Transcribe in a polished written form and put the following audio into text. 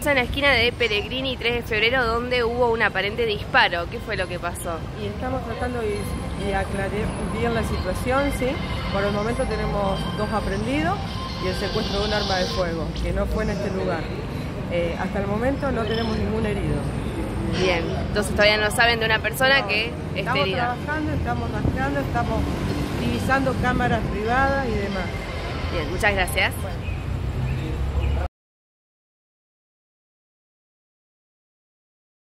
fecha en la esquina de Pellegrini y 3 de febrero donde hubo un aparente disparo. ¿Qué fue lo que pasó? Y estamos tratando de aclarar bien la situación, ¿sí? Por el momento tenemos 2 aprendidos y el secuestro de un arma de fuego, que no fue en este lugar. Hasta el momento no tenemos ningún herido. Bien, entonces todavía no saben de una persona que esté herida. Estamos trabajando, estamos rastreando, estamos divisando cámaras privadas y demás. Bien, muchas gracias. Bueno.